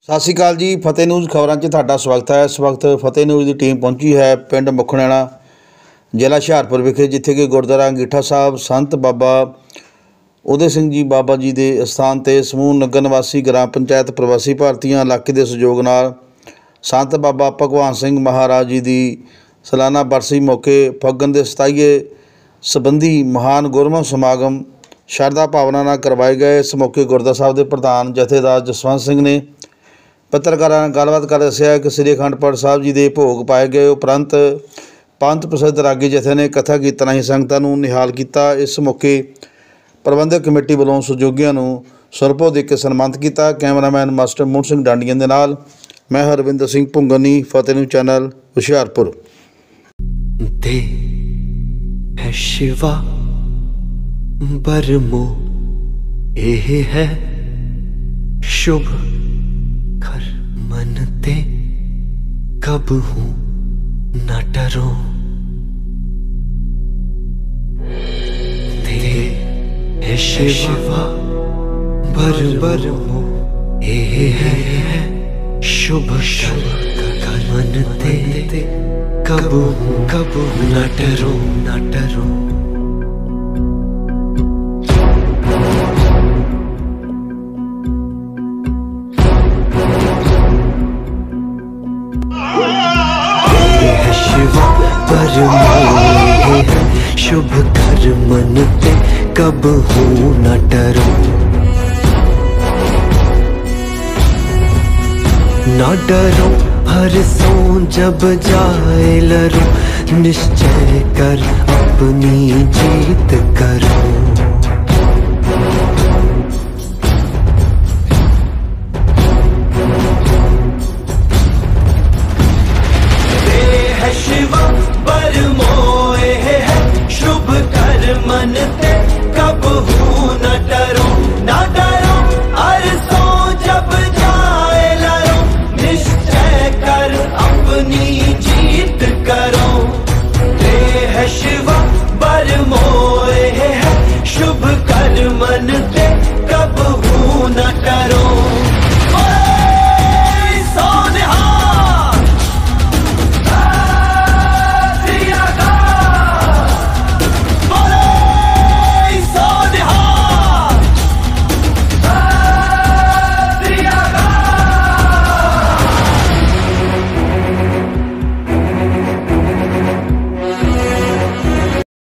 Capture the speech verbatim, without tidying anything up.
सत श्री अकाल जी। फतेह न्यूज़ खबरों से तुहाडा स्वागत है। इस वक्त फतेह न्यूज़ की टीम पहुंची है पिंड मुखनैणा जिला हुशियारपुर विखे, जिथे कि गुरुद्वारा अंगीठा साहब संत बाबा उदय सिंह जी बाबा जी के स्थान पर समूह नगर निवासी ग्राम पंचायत प्रवासी भारतीय इलाके के सहयोग नाल संत बाबा भगवान सिंह महाराज जी की सालाना बरसी मौके फग्गन के सताईए संबंधी महान गुरमत समागम शरधा भावना नाल करवाए गए। इस मौके गुरुद्वारा साहब के प्रधान जथेदार जसवंत सिंह ने पत्रकारों नाल गलबात कर दस्सिया कि श्री अखंड पाठ साहब जी के भोग पाए गए उपरंत पंथ प्रसिद्ध रागी जथे ने कथा कीर्तन राहीं संगतां नूं निहाल किया। इस मौके प्रबंधक कमेटी वालों सहयोगियों नूं सुरभो दे के सन्मानित किया। कैमरामैन मास्टर मोहन सिंह डांडिया दे नाल मैं हरविंदर सिंह भुंगनी, फतेह न्यूज़ चैनल हुशियारपुर। दे है शिवा बरमो एह है शुभ कर मनते कब हूँ न डरो। दे है शिवा बर बरमो एह है शुभ कर मनते कब हूँ कब न डरो न डरो। शिवा परमोहे शुभ कर मनते कब हूँ न डरो। न डरो हर सो जब जाए लरो, निश्चय कर अपनी जीत करो।